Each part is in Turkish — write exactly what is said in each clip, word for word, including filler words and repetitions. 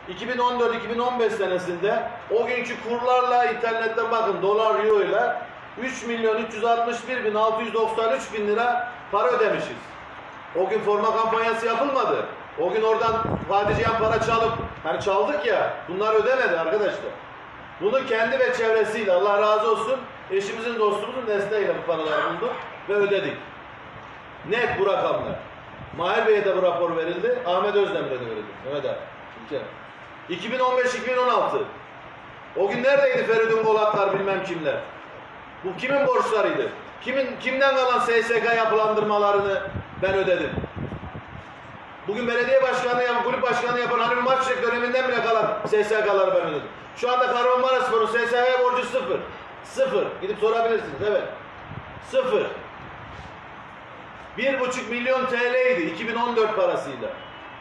iki bin on dört iki bin on beş senesinde o günkü kurlarla internetten bakın dolar euro ile üç milyon üç yüz altmış bir bin altı yüz doksan üç bin lira para ödemişiz. O gün forma kampanyası yapılmadı. O gün oradan vadiciyen para çalıp, hani çaldık ya, bunlar ödemedi arkadaşlar. Bunu kendi ve çevresiyle, Allah razı olsun, eşimizin, dostumuzun desteğiyle bu paraları bulduk ve ödedik. Net bu rakamlar. Mahir Bey'e de bu rapor verildi, Ahmet Özdemir'e de verildi. Mehmet abi. iki bin on beş iki bin on altı. O gün neredeydi Feridun Polatlar, bilmem kimler? Bu kimin borçlarıydı? Kimin, kimden kalan S S K yapılandırmalarını ben ödedim? Bugün belediye başkanlığı yapan, kulüp başkanlığı yapan Halil Maçlık döneminden bile kalan S S K'ları ben ödedim. Şu anda Kahramanmaraşspor'un S S K borcu sıfır. Sıfır. Gidip sorabilirsiniz. Evet. Sıfır. Bir buçuk milyon T L'ydi iki bin on dört parasıyla.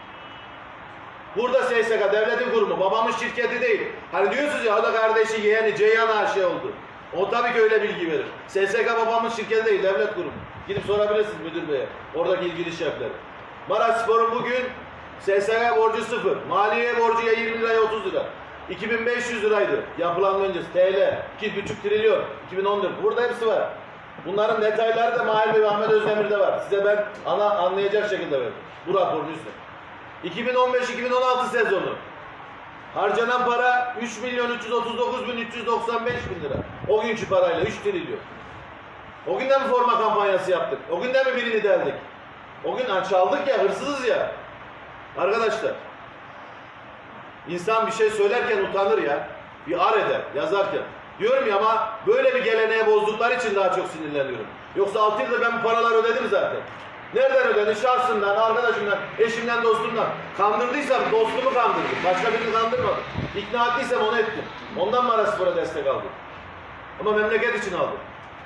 Burada S S K devletin kurumu, babamın şirketi değil. Hani diyorsunuz ya, o da kardeşi, yeğeni, Ceyhan her şey oldu. O tabii ki öyle bilgi verir. S S K babamın şirketi değil, devlet kurumu. Gidip sorabilirsiniz müdür beye, oradaki ilgili şeflere. Maraşspor'un bugün S S K borcu sıfır. Maliye borcu ya yirmi liraya otuz lira. iki bin beş yüz liraydı yapılan öncesi. T L iki buçuk trilyon iki bin on dört. Burada hepsi var. Bunların detayları da Mahir Bey ve Ahmet Özdemir'de var. Size ben ana anlayacak şekilde verdim. Bu raporun üstüne. iki bin on beş iki bin on altı sezonu. Harcanan para üç milyon üç yüz otuz dokuz bin üç yüz doksan beş bin lira. O günkü parayla üç trilyon. O günden mi forma kampanyası yaptık? O günden mi birini deldik? O gün çaldık ya, hırsızız ya. Arkadaşlar, insan bir şey söylerken utanır ya. Bir ar eder, yazarken. Diyorum ya, ama böyle bir geleneğe bozdukları için daha çok sinirleniyorum. Yoksa altı yılda ben bu paraları ödedim zaten. Nereden ödedim? Şahsımdan, arkadaşımdan, eşimden, dostumdan. Kandırdıysam dostumu kandırdım. Başka birini kandırmadım. İkna ettiysem onu ettim. Ondan Maraşspor'a destek aldım. Ama memleket için aldım.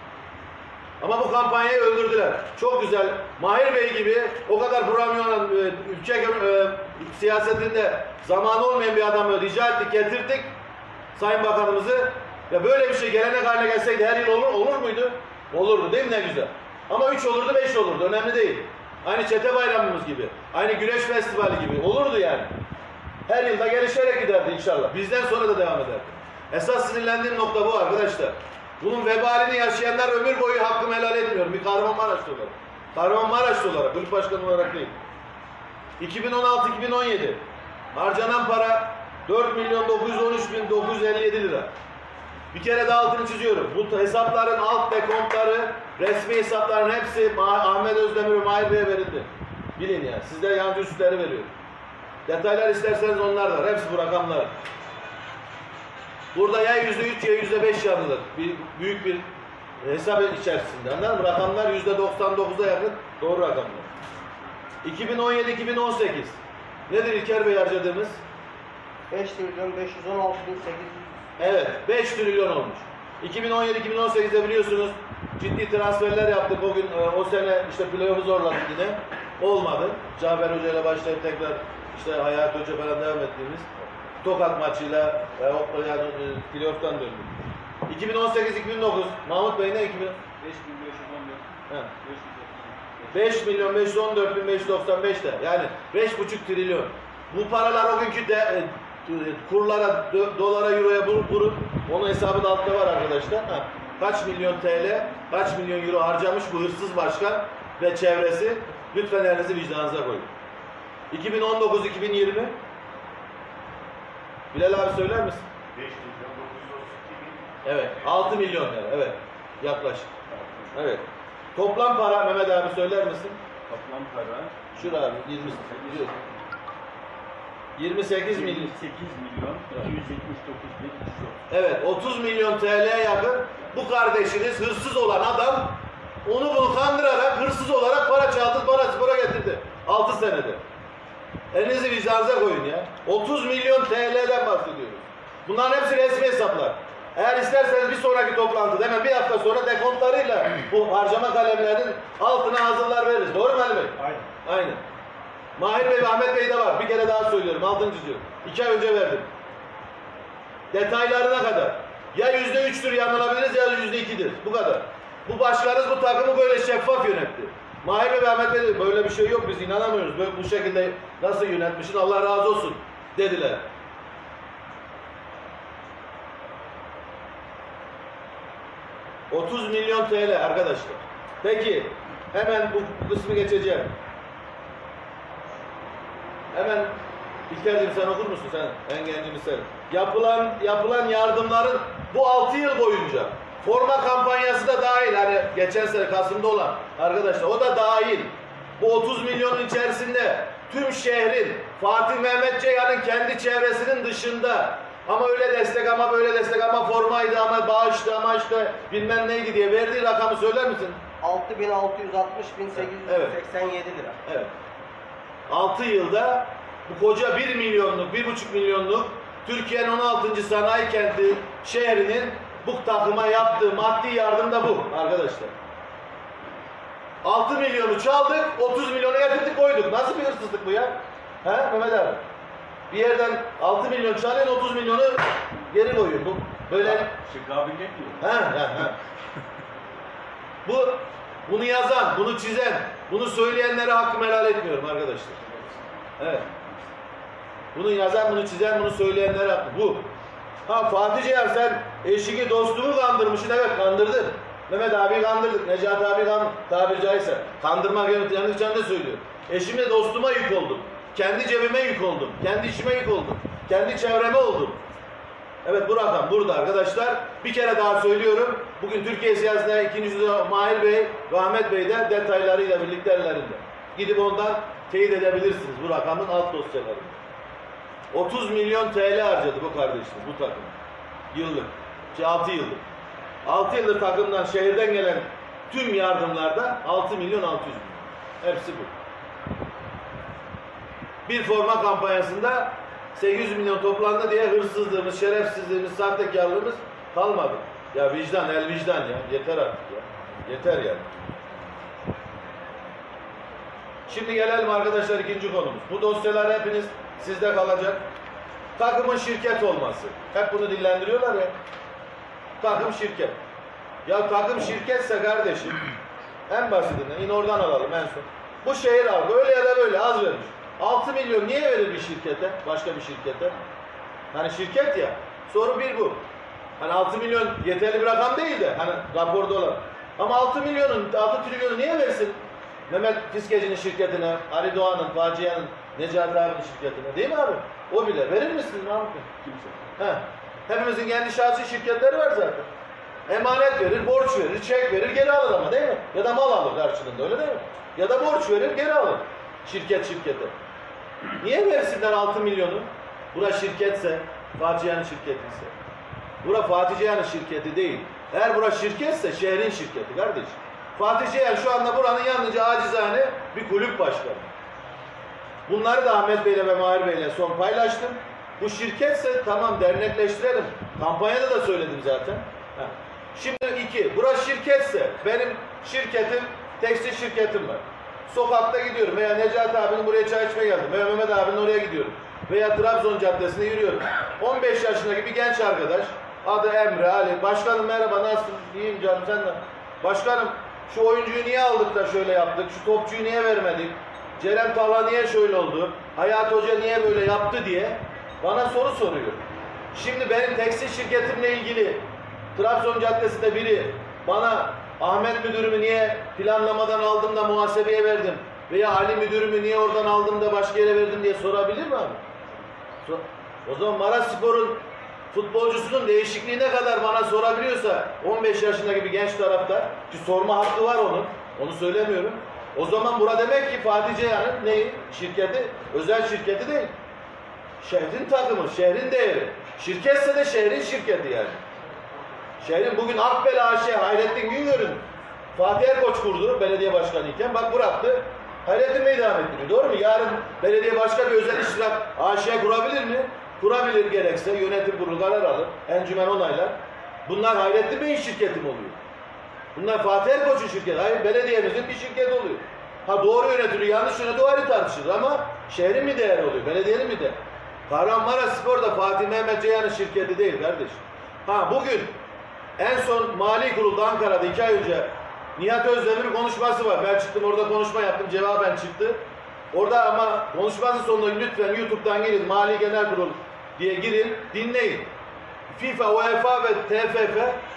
Ama bu kampanyayı öldürdüler. Çok güzel. Mahir Bey gibi o kadar programlanan, ülke e, siyasetinde zamanı olmayan bir adamı rica ettik, getirdik. Sayın Bakanımızı. Ya böyle bir şey gelenek haline gelseydi her yıl olur, olur muydu? Olurdu değil mi, ne güzel. Ama üç olurdu, beş olurdu. Önemli değil. Aynı Çete Bayramımız gibi. Aynı Güneş Festivali gibi. Olurdu yani. Her yılda gelişerek giderdi inşallah. Bizden sonra da devam ederdi. Esas sinirlendiğim nokta bu arkadaşlar. Bunun vebalini yaşayanlar ömür boyu hakkımı helal etmiyorum. Bir Kahramanmaraşlı olarak. Kahramanmaraşlı olarak, kulüp başkanı olarak değil. iki bin on altı iki bin on yedi harcanan para dört milyon dokuz yüz on üç bin dokuz yüz elli yedi lira. Bir kere daha altını çiziyorum. Bu hesapların alt dekontları, resmi hesapların hepsi Ahmet Özdemir ve Mahir Bey'e verildi. Bilin yani. Sizde yancı üstleri veriyor. Detaylar isterseniz onlar da var. Hepsi bu rakamlar. Burada ya yüzde üç ya yüzde beş yanılır. Bir, büyük bir hesap içerisinde. Anladın mı? Rakamlar yüzde doksan dokuza yakın doğru rakamlar. iki bin on yedi iki bin on sekiz nedir İlker Bey harcadığımız? beş trilyon beş yüz on altı bin sekiz yüz. Evet, beş trilyon olmuş. iki bin on yedi iki bin on sekizde biliyorsunuz ciddi transferler yaptık. O gün o sene işte playoff'u zorladık yine. Olmadı. Cafer Hoca ile başlayıp tekrar işte Hayat Hoca falan devam ettiğimiz Tokat maçıyla yani playoff'tan döndük. iki bin on sekiz iki bin dokuz Mahmut Bey ne? iki bin... beş milyon beş yüz on dört bin beş yüz doksan beş de yani beş buçuk trilyon. Bu paralar o günkü de e, kurlara, do, dolara, euroya vurup vurup onun hesabı da altta var arkadaşlar. Ha. Kaç milyon T L, kaç milyon euro harcamış bu hırsız başkan ve çevresi. Lütfen elinizi vicdanınıza koyun. iki bin on dokuz iki bin yirmi Bilal abi söyler misin? beş milyon dokuz yüz otuz iki bin. Evet. altı milyon lira. Evet. Yaklaşık. Evet. Toplam para Mehmet abi söyler misin? Toplam para. Şurada abi yirmi yirmi sekiz milyon. yirmi sekiz milyon iki yüz yetmiş dokuz bin üç yüz otuz. Evet. otuz milyon T L'ye yakın bu kardeşiniz hırsız olan adam onu bunu kandırarak hırsız olarak para çaldı, para spora getirdi. altı senede. Elinizi vicdanınıza koyun ya. otuz milyon T L'den bahsediyoruz. Bunların hepsi resmi hesaplar. Eğer isterseniz bir sonraki toplantıda hemen bir hafta sonra dekontlarıyla bu harcama kalemlerinin altına hazırlar veririz. Doğru mu Ali Bey? Aynen. Aynen. Mahir Bey ve Ahmet Bey de var. Bir kere daha söylüyorum. Altını çiziyorum. İki ay önce verdim. Detaylarına kadar. Ya yüzde üçtür yanılabiliriz ya yüzde ikidir. Bu kadar. Bu başkanınız bu takımı böyle şeffaf yönetti. Mahir Bey ve Ahmet Bey dedi, böyle bir şey yok, biz inanamıyoruz. Böyle bu şekilde nasıl yönetmişsin, Allah razı olsun dediler. otuz milyon T L arkadaşlar. Peki hemen bu kısmı geçeceğim. Hemen İlker'cim sen okur musun sen? En gencimiz sen. Yapılan, yapılan yardımların bu altı yıl boyunca forma kampanyası da dahil. Hani geçen sene Kasım'da olan arkadaşlar o da dahil. Bu otuz milyonun içerisinde tüm şehrin Fatih Mehmet Ceyhan'ın kendi çevresinin dışında ama öyle destek ama böyle destek ama formaydı ama bağıştı ama işte bilmem neydi diye verdiği rakamı söyler misin? altı bin altı yüz altmış bin sekiz yüz seksen yedi lira. Evet. altı yılda bu koca bir milyonluk, bir buçuk milyonluk Türkiye'nin on altıncı sanayi kenti şehrinin bu takıma yaptığı maddi yardım da bu arkadaşlar. altı milyonu çaldık, otuz milyonu getirdik koyduk. Nasıl bir hırsızlık bu ya? He Mehmet abi? Bir yerden altı milyon çalıyorsun, otuz milyonu geri koyuyor. Bu böyle... İşte kabiliyet diyor. He he he. Bu, bunu yazan, bunu çizen, bunu söyleyenlere hakkımı helal etmiyorum arkadaşlar. Evet. Bunu yazan, bunu çizen, bunu söyleyenlere hakkı. Bu. Ha Fatih Ceyhan sen eşini, dostunu kandırmışsın. Evet kandırdın. Mehmet abi kandırdık. Necati abi kan, tabiri caizse. Kandırmak yanlış canlı söylüyor. Eşime, dostuma yük oldum. Kendi cebime yük oldum. Kendi işime yük oldum. Kendi çevreme oldum. Evet bu rakam burada arkadaşlar. Bir kere daha söylüyorum. Bugün Türkiye siyasetinde ikinci yüzyılda Mahir Bey ve Ahmet Bey de detaylarıyla birlikte ellerinde. Gidip ondan teyit edebilirsiniz bu rakamın alt dosyalarını. otuz milyon T L harcadı bu kardeşimiz bu takım. Yıllık. altı yıllık. altı yıldır takımdan şehirden gelen tüm yardımlarda altı milyon altı yüz milyon. Hepsi bu. Bir forma kampanyasında sekiz yüz milyon toplandı diye hırsızlığımız, şerefsizliğimiz, sahtekarlığımız kalmadı. Ya vicdan, el vicdan ya. Yeter artık ya. Yeter yani. Şimdi gelelim arkadaşlar ikinci konumuz. Bu dosyalar hepiniz sizde kalacak. Takımın şirket olması. Hep bunu dillendiriyorlar ya. Takım şirket. Ya takım şirketse kardeşim en basitinden yine oradan alalım en son. Bu şehir aldı. Öyle ya da böyle az vermiş. altı milyon niye verir bir şirkete? Başka bir şirkete? Hani şirket ya. Soru bir bu. Hani altı milyon yeterli bir rakam değil de hani raporda olan. Ama altı milyonun, altı trilyonu niye versin? Mehmet Fiskeci'nin şirketine, Ali Doğan'ın, Facia'nın, Necati abinin şirketine değil mi abi? O bile. Verir misiniz Mahmut Bey? Kimse. Heh. Hepimizin kendi şahsi şirketleri var zaten. Emanet verir, borç verir, çek verir, geri alır ama değil mi? Ya da mal alır karşılığında öyle değil mi? Ya da borç verir, geri alır. Şirket şirkete. Niye versinler altı milyonu? Bura şirketse, Fatih Ceyhan'ın şirketi ise. Bura Fatih Ceyhan'ın şirketi değil. Eğer bura şirketse şehrin şirketi kardeşim. Fatih Ceyhan şu anda buranın yalnızca acizane bir kulüp başkanı. Bunları da Ahmet Bey'le ve Mahir Bey'le son paylaştım. Bu şirketse tamam dernekleştirelim. Kampanyada da söyledim zaten. Ha. Şimdi iki, burası şirketse benim şirketim, tekstil şirketim var. Sokakta gidiyorum veya Necati abinin buraya çay içmeye geldim veya Mehmet abinin oraya gidiyorum. Veya Trabzon Caddesi'nde yürüyorum. on beş yaşındaki bir genç arkadaş, adı Emre, Ali. Başkanım merhaba, nasılsın? İyiyim canım, sen de. Başkanım, şu oyuncuyu niye aldık da şöyle yaptık? Şu topçuyu niye vermedik? Cerem Tavla niye şöyle oldu? Hayat Hoca niye böyle yaptı diye bana soru soruyor. Şimdi benim tekstil şirketimle ilgili Trabzon Caddesi'nde biri bana Ahmet müdürümü niye planlamadan aldım da muhasebeye verdim veya Ali müdürümü niye oradan aldım da başka yere verdim diye sorabilir mi abi? O zaman Maraşspor'un futbolcusunun değişikliğine kadar bana sorabiliyorsa on beş yaşındaki bir genç taraftar ki sorma hakkı var onun. Onu söylemiyorum. O zaman bura demek ki Fatih Ceyhan'ın neyi? Şirketi, özel şirketi değil. Şehrin takımı, şehrin değeri. Şirketse de şehrin şirketi yani. Şehrin bugün Akbel A Ş, Hayrettin Güngör'ün Fatih Erkoç kurdu belediye başkanı iken bak bıraktı. Hayrettin Bey devam ettiriyor. Doğru mu? Yarın belediye başka bir özel iştirak A Ş kurabilir mi? Kurabilir gerekse. Yönetim kurulu karar alır. Encümen onaylar. Bunlar Hayrettin Bey'in şirketi mi oluyor? Bunlar Fatih Erkoç'un şirketi. Hayır, belediyemizin bir şirketi oluyor. Ha doğru yönetiliyor, yanlış yönetiliyor, ayrı tartışılır ama şehrin mi değer oluyor, belediyenin mi değer? Kahramanmaraşspor da Fatih Mehmet Ceyhan'ın şirketi değil kardeşim. Ha bugün en son Mali Kurul'da Ankara'da iki ay önce Nihat Özdemir'in konuşması var. Ben çıktım orada konuşma yaptım, cevaben çıktı. Orada ama konuşmasının sonunda lütfen YouTube'dan girin, Mali Genel Kurul diye girin, dinleyin. FIFA, UEFA ve T F F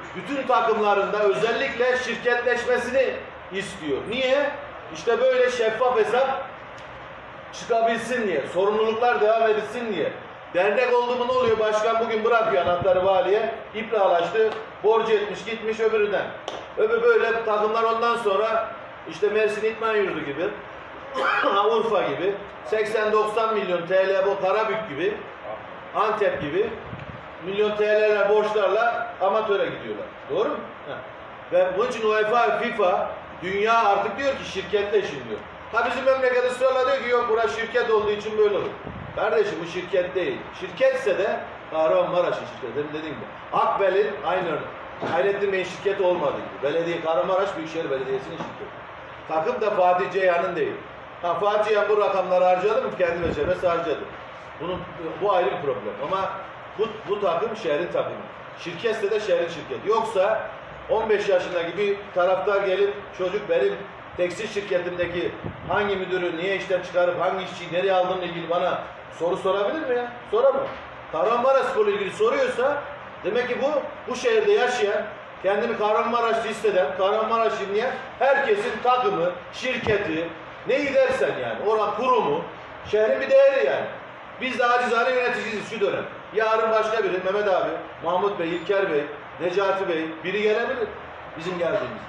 bütün takımlarında özellikle şirketleşmesini istiyor. Niye? İşte böyle şeffaf hesap çıkabilsin diye, sorumluluklar devam edilsin diye. Dernek oldu mu ne oluyor? Başkan bugün bırakıyor anahtarı valiye, ipralaştı, borcu etmiş, gitmiş öbüründen. Öbür böyle takımlar ondan sonra işte Mersin İtman Yurdu gibi, Urfa gibi, seksen doksan milyon T L bu Karabük gibi, Antep gibi milyon T L'ler borçlarla amatöre gidiyorlar. Doğru mu? Ha. Ve bunun için UEFA, FIFA, dünya artık diyor ki şirketleşin diyor. Ha bizim memleket ısrarla diyor ki yok burası şirket olduğu için böyle olur. Kardeşim bu şirket değil. Şirketse de Kahramanmaraş'ın şirketi. Demin dediğim gibi. Akbel'in aynı Hayrettin Bey'in şirketi olmadığı gibi. Belediye Kahramanmaraş Büyükşehir Belediyesi'nin şirketi. Takım da Fatih Ceyhan'ın değil. Ha Fatih Ceyhan bu rakamları harcadı mı? Kendi meşrebesi harcadı. Bunun, bu ayrı bir problem. Ama bu, bu takım şehrin takımı. Şirketse de şehrin şirketi. Yoksa on beş yaşındaki bir taraftar gelip çocuk benim tekstil şirketimdeki hangi müdürü niye işten çıkarıp hangi işçiyi nereye aldığımla ilgili bana soru sorabilir mi ya? Soramıyor. Kahramanmaraş'la ilgili soruyorsa demek ki bu bu şehirde yaşayan, kendini Kahramanmaraşlı hisseden, Kahramanmaraşlı diye herkesin takımı, şirketi, neyi dersen yani, oran kurumu, şehrin bir değeri yani. Biz de acizane yöneticisiyiz şu dönem. Yarın başka biri, Mehmet abi, Mahmut Bey, İlker Bey, Necati Bey, biri gelebilir bizim geldiğimiz.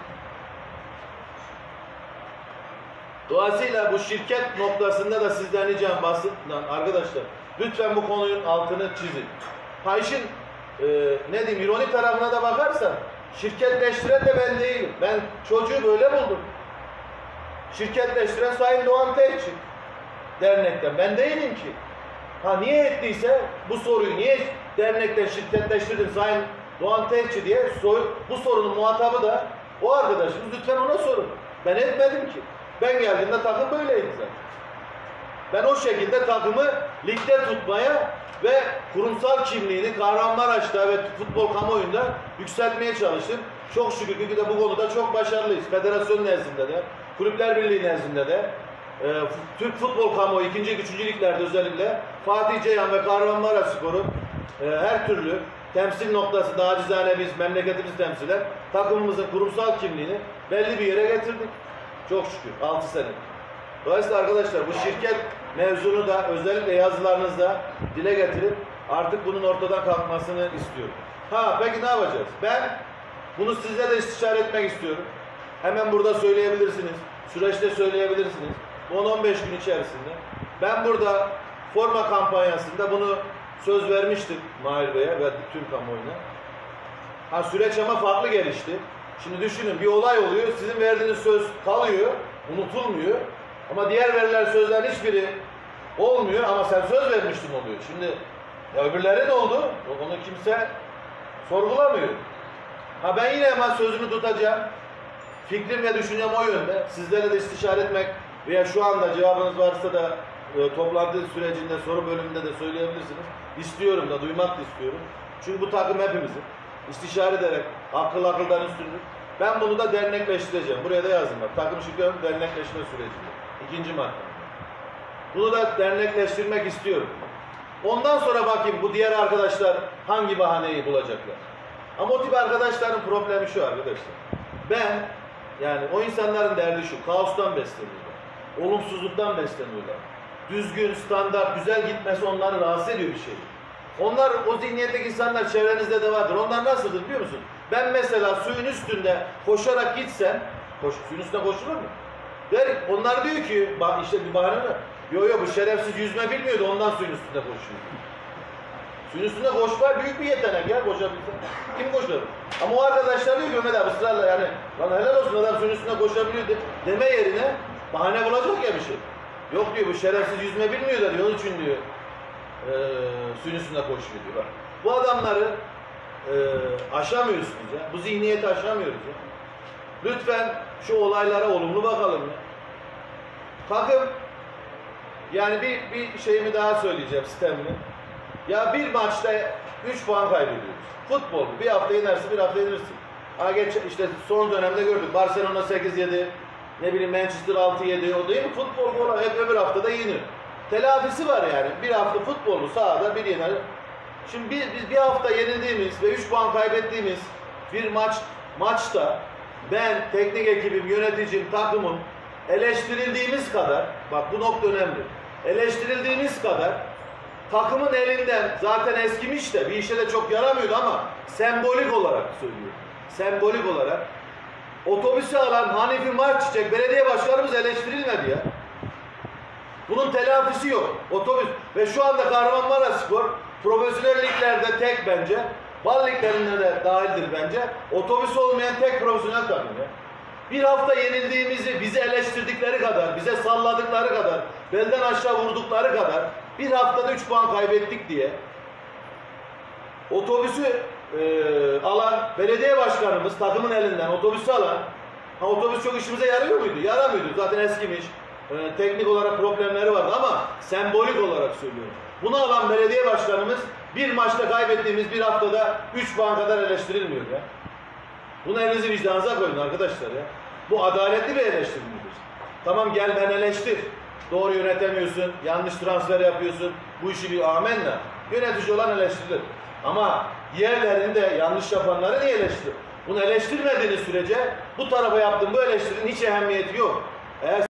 Dolayısıyla bu şirket noktasında da sizden ricam basından arkadaşlar, lütfen bu konunun altını çizin. Ha işin e, ne diyeyim, ironi tarafına da bakarsan, şirketleştiren de ben değilim. Ben çocuğu böyle buldum. Şirketleştiren Sayın Doğan Tekçi dernekten. Ben değilim ki. Ha niye ettiyse bu soruyu niye dernekten şirketleştirdin Sayın Doğan Tekçi diye sor, bu sorunun muhatabı da o arkadaşımız, lütfen ona sorun. Ben etmedim ki. Ben geldiğimde takım böyleydi zaten. Ben o şekilde takımı ligde tutmaya ve kurumsal kimliğini Kahramanmaraş'ta ve futbol kamuoyunda yükseltmeye çalıştım. Çok şükür ki de bu konuda çok başarılıyız. Federasyon nezdinde de, Kulüpler Birliği nezdinde de, e, Türk futbol kamuoyu ikinci, üçüncü liglerde özellikle Fatih Ceyhan ve Kahramanmaraşspor'u e, her türlü temsil noktasında acizane biz memleketimizi temsilen takımımızın kurumsal kimliğini belli bir yere getirdik. Çok şükür. altı sene. Dolayısıyla arkadaşlar bu şirket mevzunu da özellikle yazılarınızda dile getirip artık bunun ortadan kalkmasını istiyorum. Ha peki ne yapacağız? Ben bunu sizle de istişare etmek istiyorum. Hemen burada söyleyebilirsiniz. Süreçte söyleyebilirsiniz. on on beş gün içerisinde. Ben burada forma kampanyasında bunu söz vermiştim Mahir Bey'e ve tüm kamuoyuna. Ha süreç ama farklı gelişti. Şimdi düşünün bir olay oluyor, sizin verdiğiniz söz kalıyor, unutulmuyor. Ama diğer verilen sözlerin hiçbiri olmuyor ama sen söz vermiştin oluyor. Şimdi ya öbürleri ne oldu? Onu kimse sorgulamıyor. Ha ben yine ama sözümü tutacağım. Fikrim ve düşüncem o yönde. Sizlerle de istişare etmek veya şu anda cevabınız varsa da e, toplantı sürecinde, soru bölümünde de söyleyebilirsiniz. İstiyorum da, duymak da istiyorum. Çünkü bu takım hepimizin. İstişare ederek, akıl akıldan üstündür. Ben bunu da dernekleştireceğim. Buraya da yazdım bak. Takım şirketinin dernekleşme sürecinde. İkinci madde. Bunu da dernekleştirmek istiyorum. Ondan sonra bakayım bu diğer arkadaşlar hangi bahaneyi bulacaklar. Ama o tip arkadaşların problemi şu arkadaşlar. Ben, yani o insanların derdi şu, kaostan besleniyorlar. Olumsuzluktan besleniyorlar. Düzgün, standart, güzel gitmesi onları rahatsız ediyor bir şey. Onlar, o zihniyetteki insanlar çevrenizde de vardır. Onlar nasıldır biliyor musun? Ben mesela suyun üstünde koşarak gitsem, koş, suyun üstünde koşulur mu? Der, onlar diyor ki, bak işte bir bahane var. Yo yo bu şerefsiz yüzme bilmiyordu, ondan suyun üstünde koşuyor. Suyun üstünde koşmak büyük bir yetenek ya, koşabilsen. Kim koşar? Ama o arkadaşlar diyor ki Ömer abi ısrarla yani, lan helal olsun adam suyun üstünde koşabiliyor de, deme yerine bahane bulacak ya bir şey. Yok diyor bu şerefsiz yüzme bilmiyor da diyor, onun için diyor. E, suyun üstünde koşuyor diyor. Bak, bu adamları e, aşamıyorsunuz ya. Bu zihniyeti aşamıyoruz ya. Lütfen şu olaylara olumlu bakalım ya. Takım, yani bir, bir şeyimi daha söyleyeceğim sistemini. Ya bir maçta üç puan kaybediyoruz. Futbol. Bir hafta yenersin, bir hafta yenirsin. Ha geç, işte son dönemde gördük. Barcelona sekiz yedi, ne bileyim Manchester altı yedi. O değil mi? Futbol falan hep öbür haftada yenir. Telafisi var yani. Bir hafta futbolu sahada bir yener. Şimdi biz, biz bir hafta yenildiğimiz ve üç puan kaybettiğimiz Bir maç maçta ben, teknik ekibim, yöneticim, takımım eleştirildiğimiz kadar, bak bu nokta önemli. Eleştirildiğimiz kadar takımın elinden zaten eskimiş de bir işe de çok yaramıyordu ama sembolik olarak söylüyorum. Sembolik olarak otobüsü alan Hanifi Marçiçek belediye başkanımız eleştirilmedi ya. Bunun telafisi yok. Otobüs ve şu anda Kahramanmaraşspor profesyonel liglerde tek bence. Bal liglerinde de dahildir bence. Otobüs olmayan tek profesyonel takım ya. Bir hafta yenildiğimizi bizi eleştirdikleri kadar, bize salladıkları kadar, belden aşağı vurdukları kadar bir haftada üç puan kaybettik diye otobüsü e, alan belediye başkanımız takımın elinden otobüsü alan, ha, otobüs çok işimize yarıyor muydu? Yaramıyordu. Zaten eskimiş. E, teknik olarak problemleri vardı ama sembolik olarak söylüyorum. Bunu alan belediye başkanımız bir maçta kaybettiğimiz bir haftada üç puan kadar eleştirilmiyor ya. Bunu elinizi vicdanınıza koyun arkadaşlar ya. Bu adaletli bir eleştiri midir? Tamam gel ben eleştir. Doğru yönetemiyorsun, yanlış transfer yapıyorsun. Bu işi bir amenna. Yönetici olan eleştirilir. Ama diğerlerinde yanlış yapanları niye eleştirir? Bunu eleştirmediğiniz sürece bu tarafa yaptığım bu eleştirinin hiç ehemmiyeti yok. Eğer